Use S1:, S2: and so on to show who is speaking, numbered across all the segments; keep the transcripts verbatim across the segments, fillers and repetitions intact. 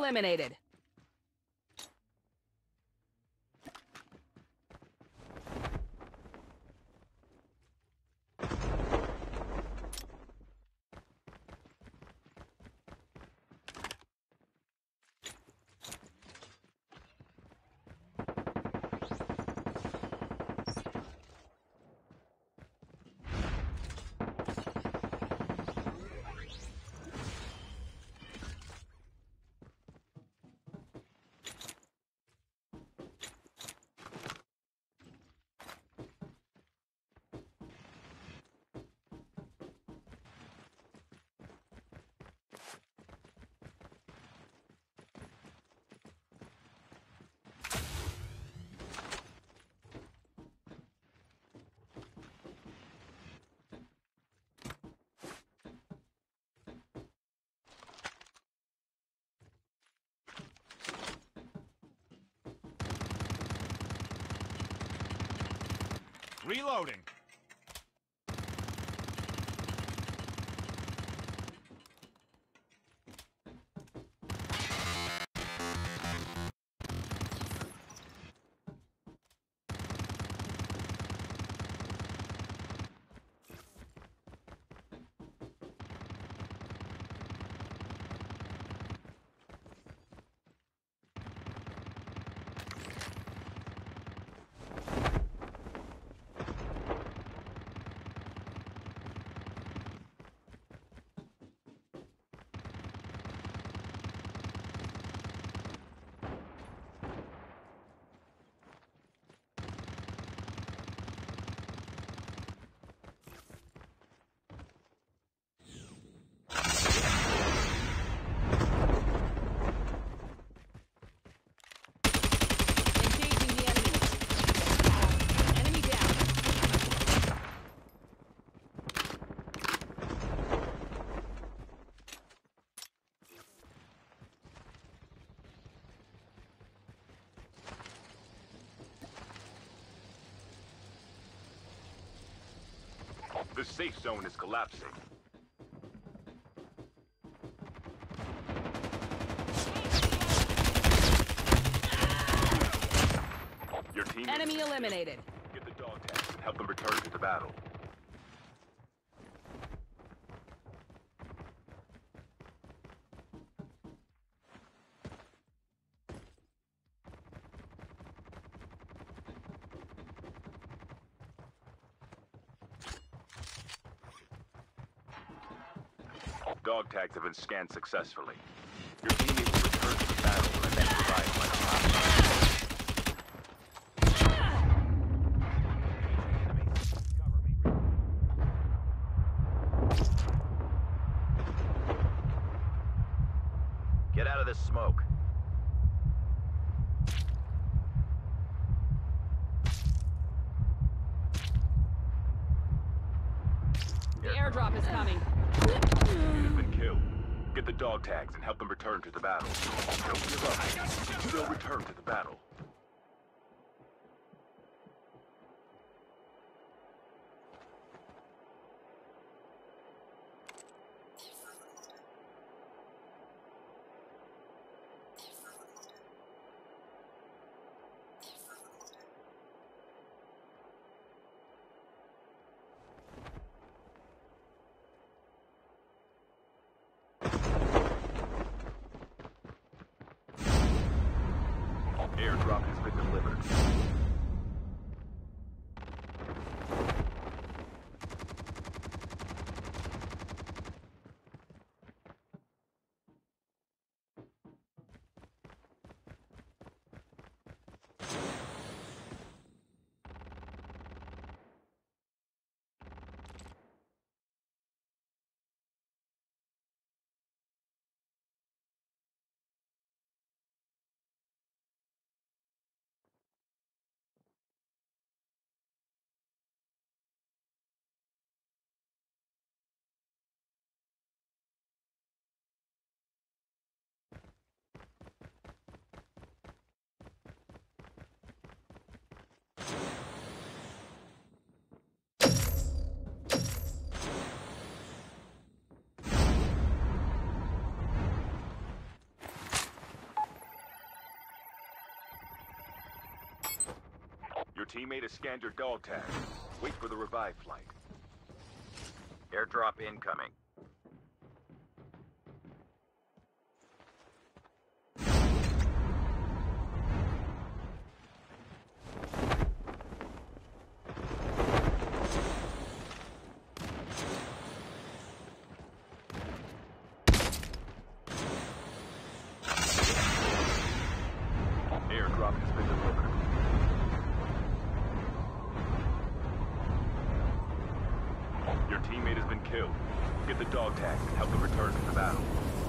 S1: eliminated.
S2: Reloading.
S1: Engaging the enemy. Enemy down.
S2: The safe zone is collapsing. Your team
S1: Enemy eliminated.
S2: Get the dog tags and help them return to the battle. Dog tags have been scanned successfully. Your teammates will return to the battle when the next revive might Get out of this smoke.
S1: The airdrop is coming.
S2: You've been killed. Get the dog tags and help them return to the battle. Don't give up. They'll return to the battle. Airdrop has been delivered. teammate has scanned your dog tag. Wait for the revive flight.
S3: Airdrop incoming.
S2: Airdrop has been delivered. Your teammate has been killed. Get the dog tags and help them return to the battle.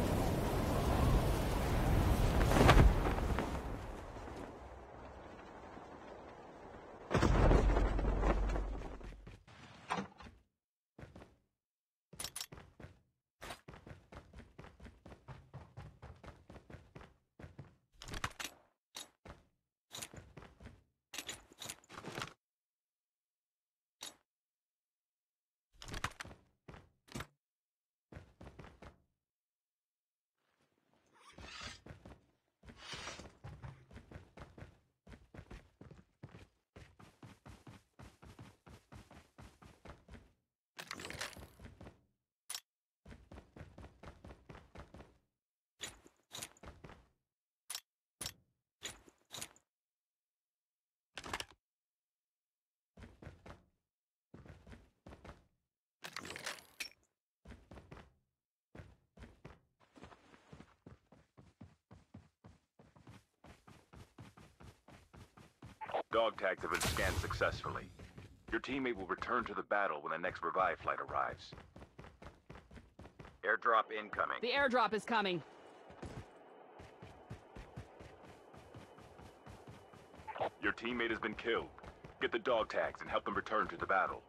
S2: Dog tags have been scanned successfully. Your teammate will return to the battle when the next revive flight arrives.
S3: Airdrop incoming.
S1: The airdrop is coming.
S2: Your teammate has been killed. Get the dog tags and help them return to the battle.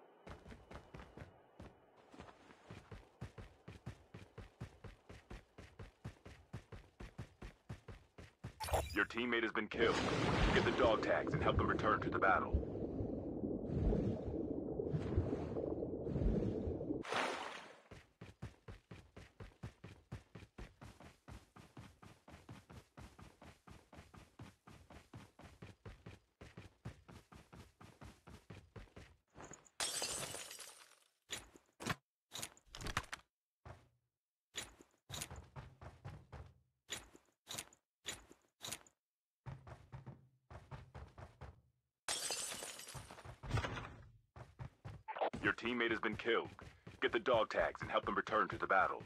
S2: Your teammate has been killed. Get the dog tags and help them return to the battle. Your teammate has been killed. Get the dog tags and help them return to the battle.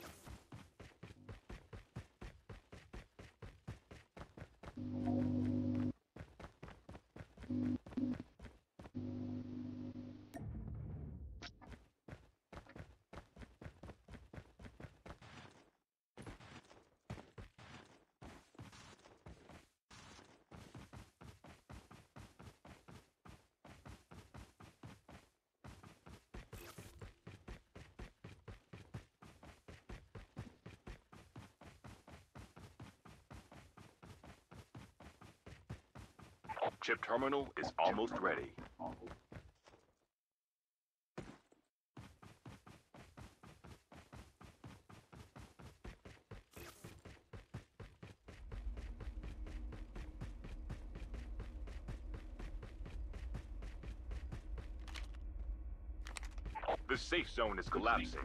S2: Chip terminal is almost ready. The safe zone is collapsing.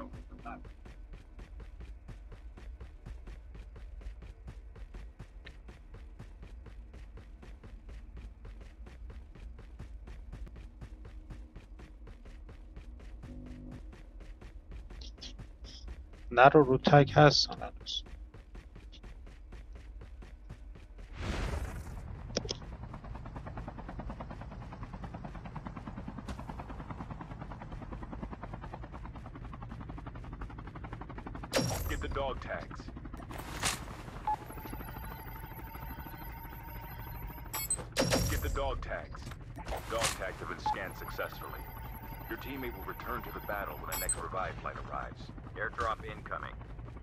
S4: نرو رو تک هستن هنوز.
S2: Get the dog tags. Get the dog tags. Dog tags have been scanned successfully. Your teammate will return to the battle when the next revive flight arrives.
S3: Airdrop incoming.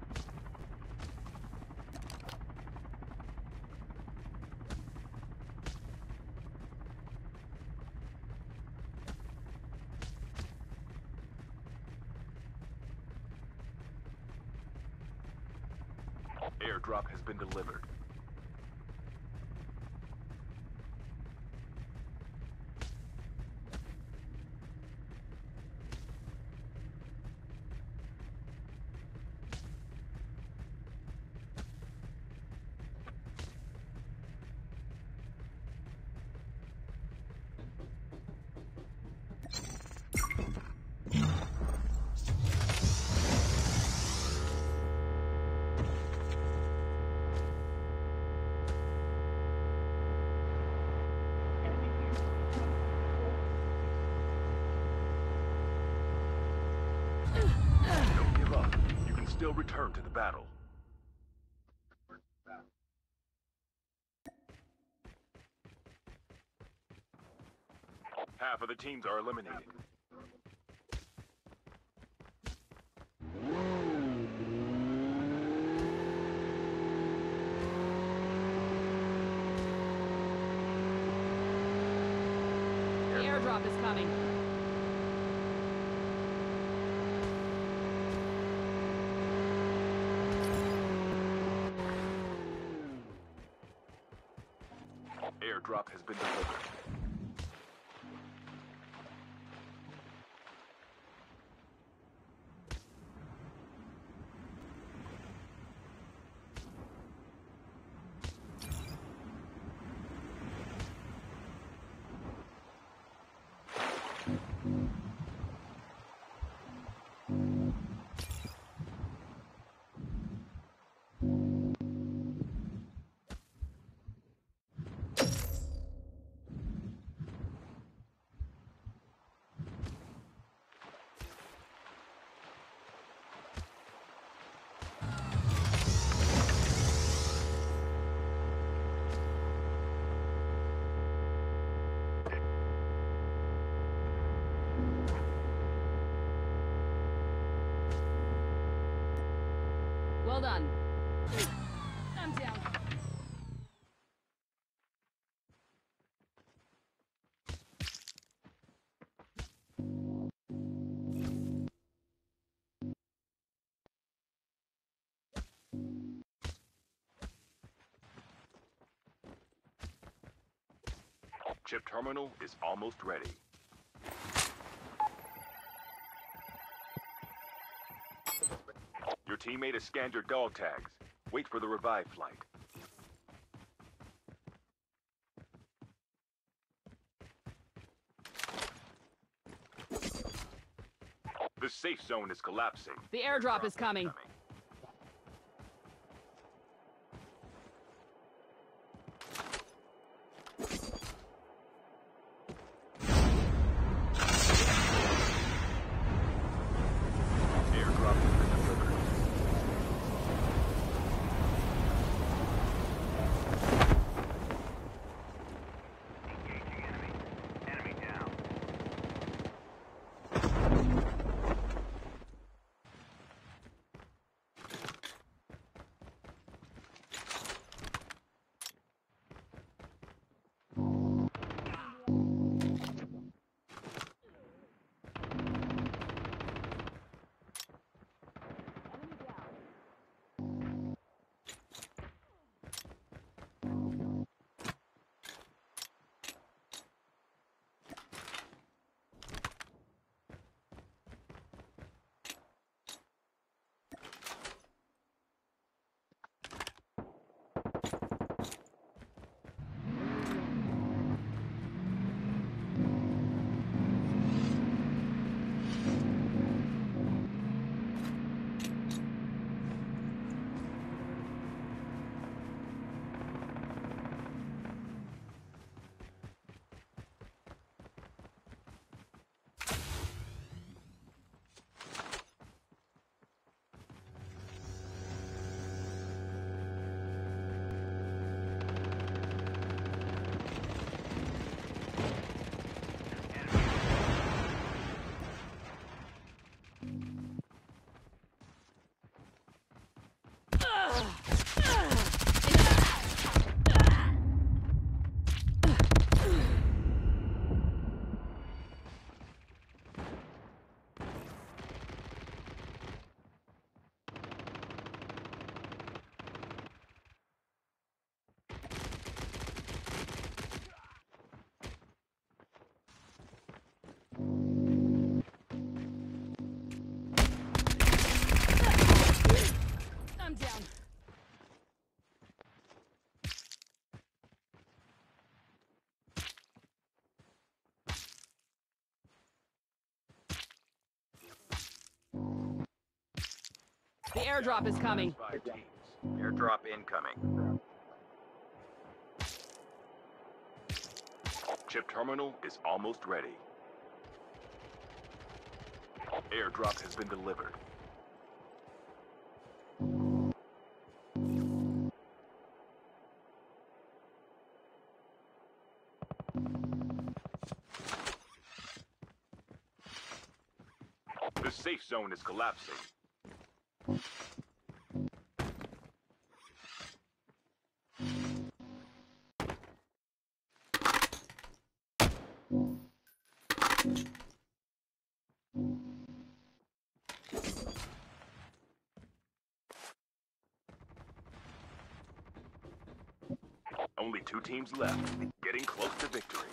S2: Airdrop has been delivered. still return to the battle. Half of the teams are eliminated.
S1: The airdrop is coming.
S2: Airdrop has been delivered.
S1: Well done. I'm down.
S2: Chip terminal is almost ready. Your teammate has scanned your dog tags. Wait for the revive flight. The safe zone is collapsing.
S1: The airdrop is coming.
S2: Airdrop has been delivered.
S3: Engaging enemy. Enemy down.
S1: I'm down. The airdrop is coming.
S2: Five teams.
S3: Airdrop incoming.
S2: Chip terminal is almost ready. Airdrop has been delivered. safe zone is collapsing. Only two teams left, getting close to victory.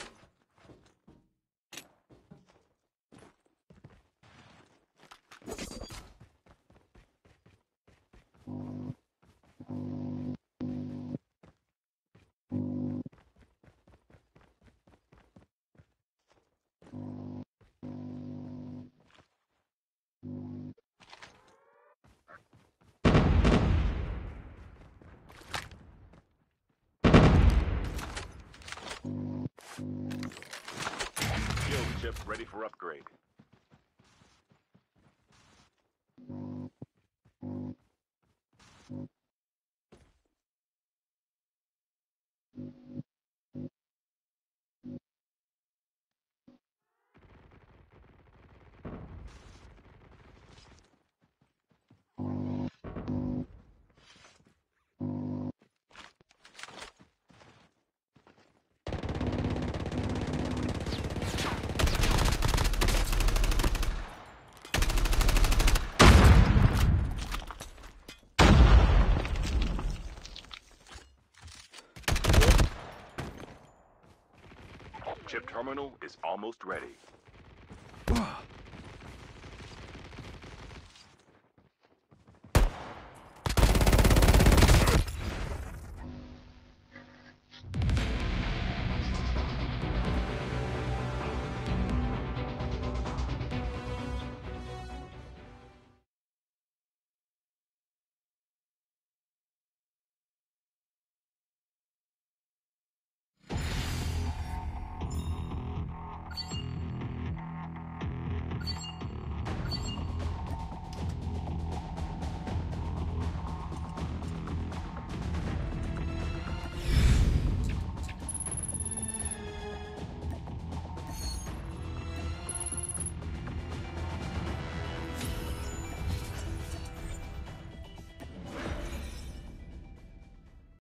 S2: Shield chip ready for upgrade. Chip terminal is almost ready.